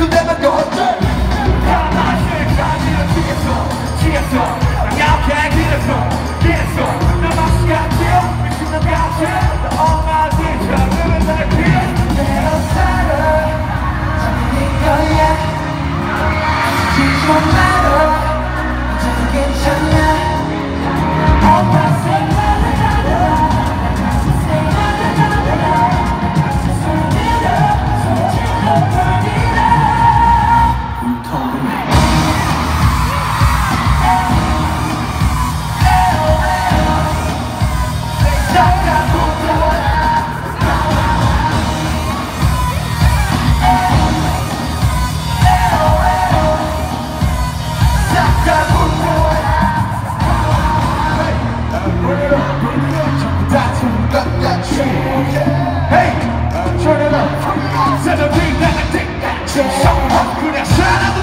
뒤에서 내가 더 어쩔 하나씩 가지는 뒤에서 난 약해 길에서 나 맛이 같아 미친놈 같아 나 엉아지 저금은 날 피해 내가 살아 지닌 거야 지지 말아 이제도 괜찮아 Hey, turn it up. Set a beat that I think that. So, 그냥 살아도